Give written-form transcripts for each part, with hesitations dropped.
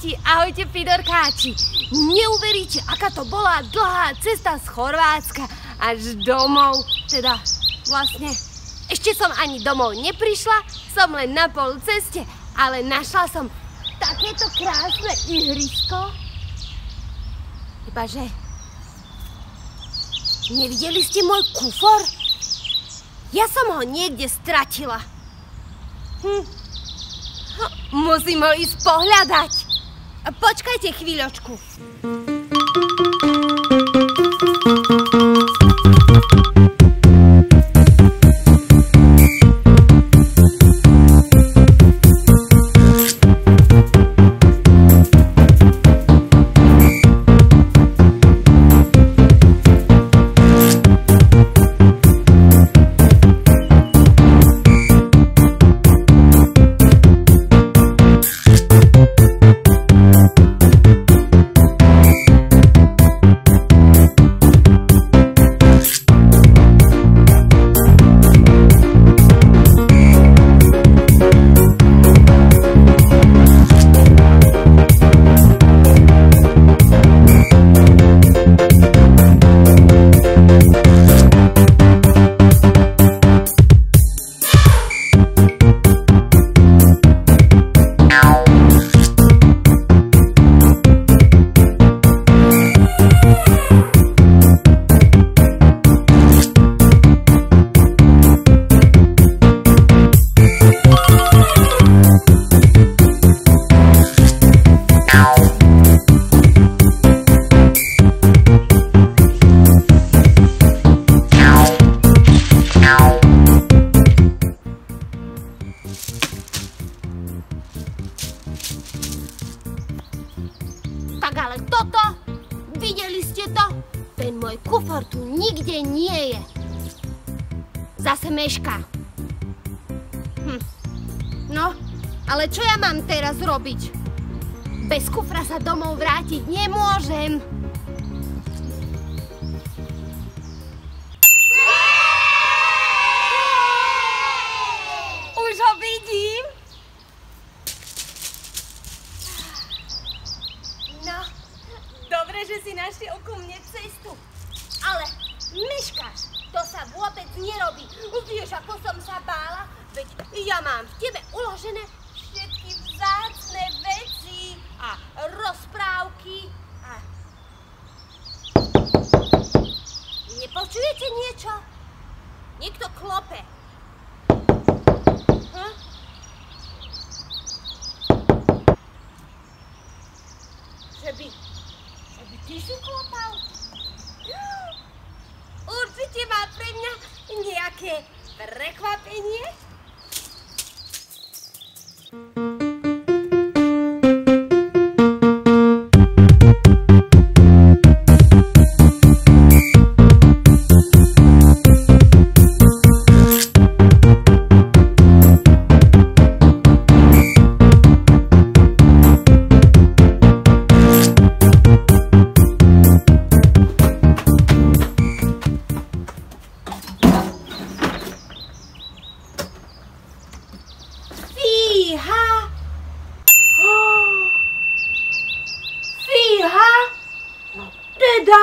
ahojte Fidorkáči. Neuveríte, aká to bola dlhá cesta z Chorvátska až domov. Teda vlastne ešte som ani domov neprišla, som len na pol ceste, ale našla som takéto krásne ihrisko. Ibaže, nevideli ste môj kufor? Ja som ho niekde stratila. Musím ho ísť pohľadať. Počkajte chvíľočku. Tak ale toto, videli ste to? Ten môj kufor tu nikde nie je. Zase mešká. No, ale čo ja mám teraz robiť? Bez kufra sa domov vrátiť nemôžem. Už ho vidím. No, dobre, že si našiel ku mne cestu. Ale meškáš, to sa vôbec nerobí. Vieš, ako som sa bála? Veď ja mám v tebe uložené všetky vzácne veci a rozprávky. Nepočujete niečo? Niekto klope. Že by ty si klopal? Určite má pre mňa nejaké prekvapenie. Fíha! No teda!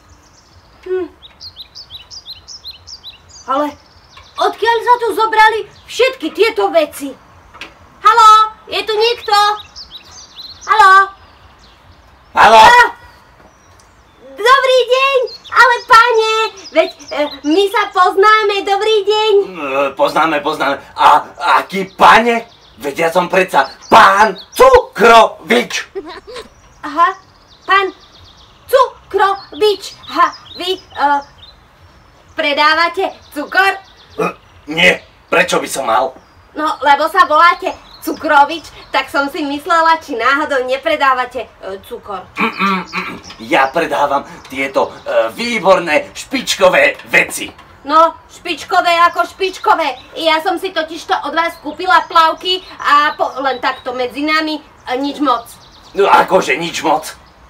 Ale odkiaľ sa tu zobrali všetky tieto veci? Haló, je tu niekto? Haló? Haló? Dobrý deň, ale pane, veď my sa poznáme, dobrý deň. Poznáme. A aký pane? Veď ja som predsa pán Cukrovič. Aha, pán Cukrovič. Aha, vy predávate cukor? Nie, prečo by som mal? No, lebo sa voláte Cukrovič, tak som si myslela, či náhodou nepredávate cukor. Ja predávam tieto výborné špičkové veci. No, špičkové ako špičkové. Ja som si totižto od vás kúpila plavky a len takto medzi nami nič moc. No akože nič moc?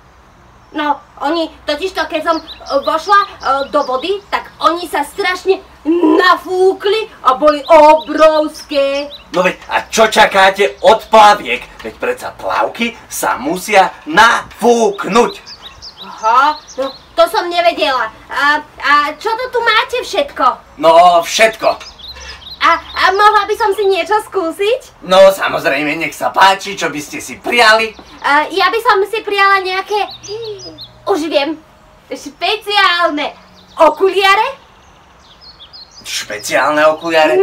No, oni totižto, keď som vošla do vody, tak oni sa strašne nafúkli a boli obrovské. No veď, a čo čakáte od plaviek? Veď predsa plavky sa musia nafúknuť. Aha, no to som nevedela. A čo to tu máte všetko? No, všetko. A mohla by som si niečo skúsiť? No, samozrejme, nech sa páči, čo by ste si prijali. Ja by som si prijala nejaké, už viem, špeciálne okuliare. Špeciálne okuliare?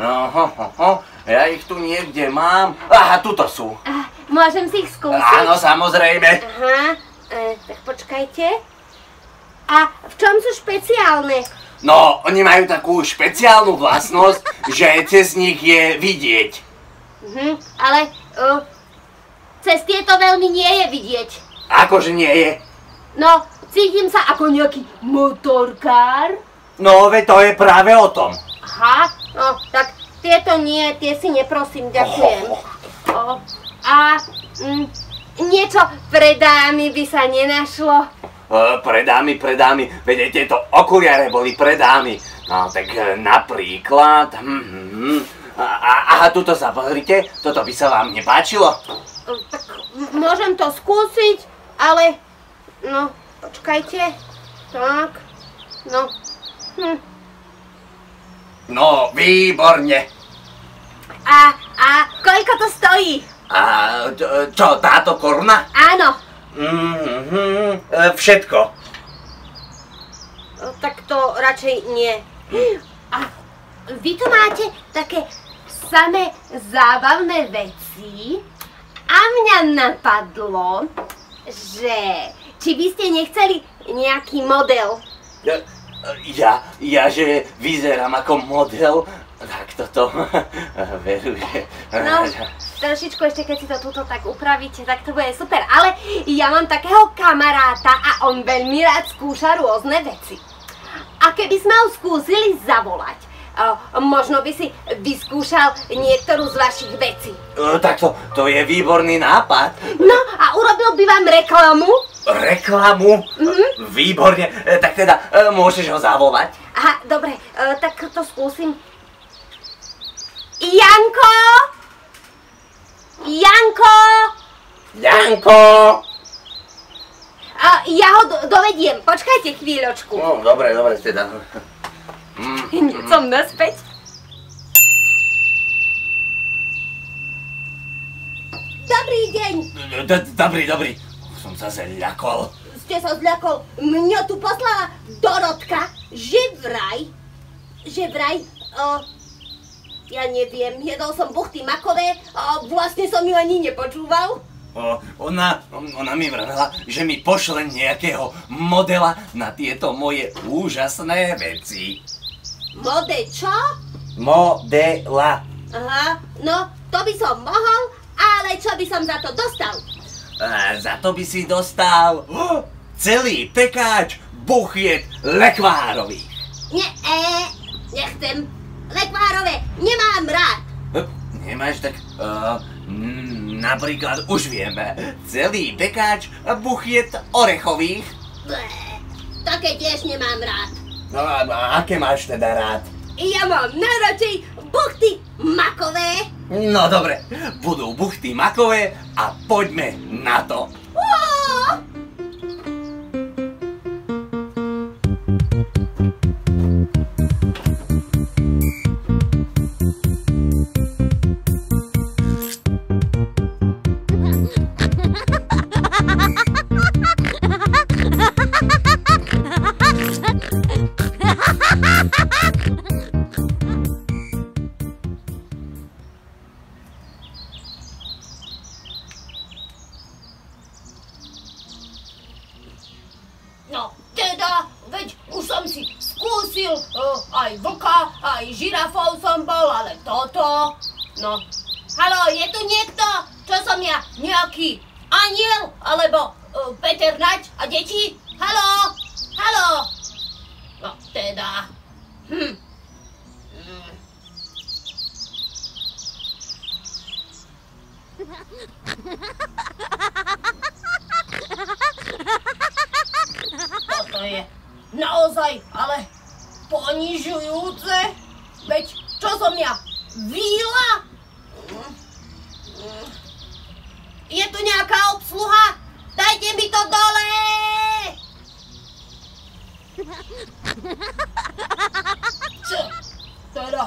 Ja ich tu niekde mám. Aha, tuto sú. Môžem si ich skúsiť? Áno, samozrejme. Aha, tak počkajte. A v čom sú špeciálne? No, oni majú takú špeciálnu vlastnosť, že cez nich je vidieť. Ale cez tieto veľmi nie je vidieť. Akože nie je? No, cítim sa ako nejaký motorkár. No, veď to je práve o tom. Aha, no, tak tieto nie, tie si neprosím, ďakujem. Niečo pre dámy by sa nenašlo. Pre dámy, veď aj tieto okuliare boli pre dámy. No, tak napríklad... Aha, tuto sa pozrite, toto by sa vám nepáčilo? Tak môžem to skúsiť, ale... No, počkajte. Tak, no... No, výborne. A koľko to stojí? Čo, táto koruna? Áno. Všetko. Tak to radšej nie. A vy tu máte také samé zábavné veci a mňa napadlo, že či by ste nechceli nejaký model. Ja, že vyzerám ako model, tak toto veruje. No, trošičku ešte, keď si to tuto tak upravíte, tak to bude super. Ale ja mám takého kamaráta a on veľmi rád skúša rôzne veci. A keby sme ho skúsili zavolať, možno by si vyskúšal niektorú z vašich vecí. Tak to je výborný nápad. No, a urobil by vám reklamu? Reklamu? Výborne, tak teda môžeš ho zavolať. Aha, dobre, tak to skúsim. Janko! Janko! Janko! Ja ho dovediem, počkajte chvíľočku. No, dobre, teda. Hneď som naspäť. Dobrý deň. Dobrý. Som sa zľakol. Ste sa zľakol. Mňa tu poslala Dorotka, že vraj, ja neviem, jedol som buchty makové a vlastne som ju ani nepočúval. Ona mi vravela, že mi pošle nejakého modela na tieto moje úžasné veci. Čo? Modela. Aha, no to by som mohol, ale čo by som za to dostal? Za to by si dostal celý pekáč buchiet lekvárových. Nechcem. Lekvárové nemám rád. Nemáš, tak napríklad už vieme, celý pekáč buchiet orechových. Také tiež nemám rád. No a aké máš teda rád? Ja mám najradšej buchty makové. No dobre, budú buchty makové a poďme na to. No, teda, veď už som si skúsil aj vlka, aj žirafov som bol, ale toto... No, haló, je tu niekto? Čo som ja, nejaký aniel? Alebo Peter Nať a deti? Haló? No, teda... Toto je naozaj, ale ponižujúce. Veď čo som ja? Víla? Je tu nejaká obsluha? Dajte mi to dole! Čo? Teda?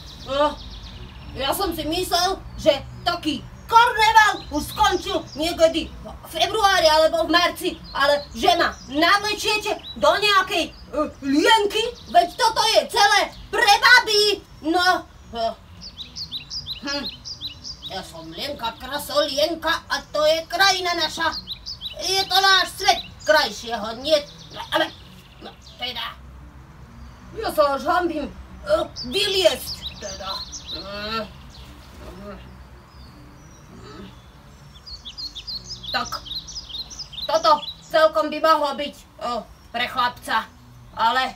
Ja som si myslel, že taký karneval už skončil niekedy v februári alebo v marci, ale že ma navlečiete do nejakej lienky? Veď toto je celé pre baby! No, ja som Lienka Krasolienka a to je krajina naša. Je to náš svet, krajšieho niet. Ale, no, teda, ja sa až hanbím vyliesť, teda. Tak, toto celkom by mohlo byť pre chlapca, ale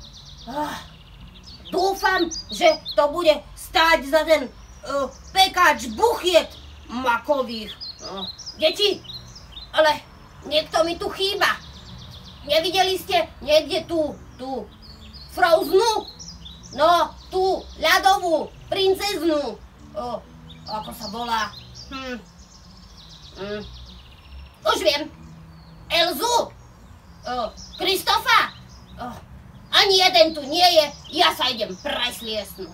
dúfam, že to bude stáť za ten pekáč buchiet makových. Deti, ale niekto mi tu chýba. Nevideli ste niekde tú Froznu? No, tú ľadovú princeznu. Ako sa volá? Už viem. Elzu. Kristofa. Ani jeden tu nie je. Ja sa idem presliesnúť.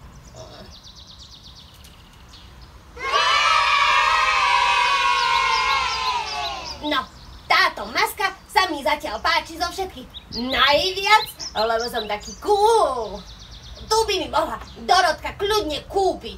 No, táto maska sa mi zatiaľ páči zo všetkých najviac, lebo som taký cool. Tu by mi mohla Dorotka kľudne kúpiť.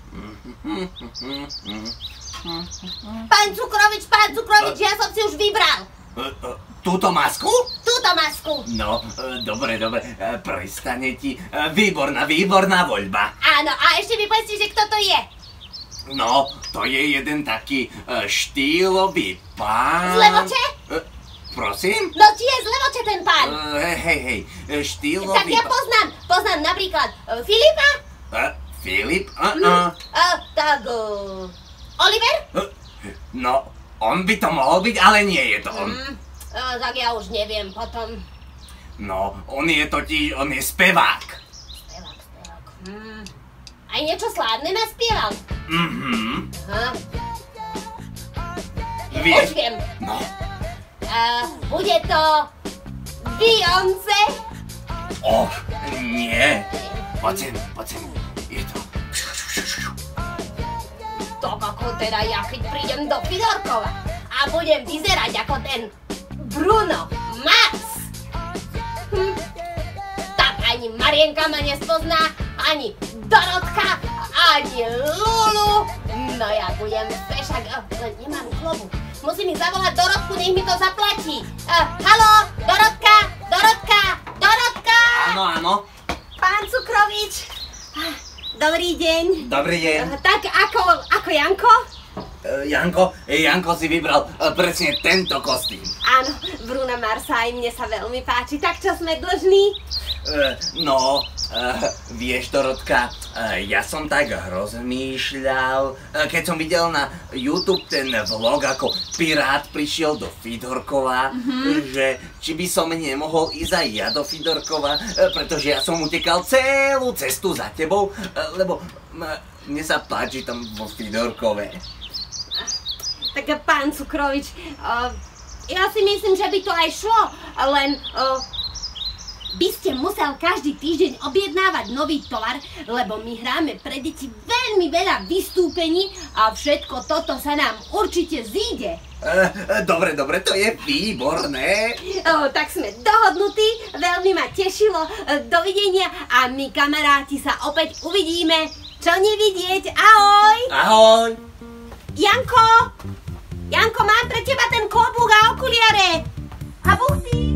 Pán Cukrovič, ja som si už vybral. Túto masku? Túto masku. No, dobre, prestane ti. Výborná voľba. Áno, a ešte mi povedzte, že kto to je. No, to je jeden taký štýlový pán. Z Levoče? Prosím? No, či je z Levoče ten pán? Hej, štýlový tak ja poznám napríklad Filipa. Filip? Tak, Oliver? No, on by to mohol byť, ale nie je to on. Tak ja už neviem potom. No, on je spevák. Spevák. Aj niečo slávne naspieval? Vieš? Už viem. No. Bude to Beyoncé? Och, nie. Poď sem. Je to. Tak ako teda ja, keď prídem do Fidorkova a budem vyzerať ako ten Bruno Mars. Tak ani Marienka ma nespozná, ani Dorotka, ani Lulu. No ja budem fešak, len nemám klobu. Musím ich zavolať Dorotku, nech mi to zaplatí. Haló, Dorotka! Áno. Pán Cukrovič. Dobrý deň. Dobrý deň. Tak ako Janko? Janko si vybral presne tento kostým. Áno, Bruna Marsa, aj mne sa veľmi páči. Tak čo sme dlžní? Vieš, Dorotka, ja som tak rozmýšľal, keď som videl na YouTube ten vlog, ako pirát prišiel do Fidorkova, že či by som nemohol ísť aj ja do Fidorkova, pretože ja som utekal celú cestu za tebou, lebo mne sa páči tam vo Fidorkove. Tak pán Cukrovič, ja si myslím, že by to aj šlo, len by ste musel každý týždeň objednávať nový tovar, lebo my hráme pre deti veľmi veľa vystúpení a všetko toto sa nám určite zíde. Dobre, to je výborné. Tak sme dohodnutí, veľmi ma tešilo. Dovidenia a my kamaráti sa opäť uvidíme. Čo nevidieť, ahoj! Ahoj! Janko, mám pre teba ten klobúk a okuliare. Habuchty!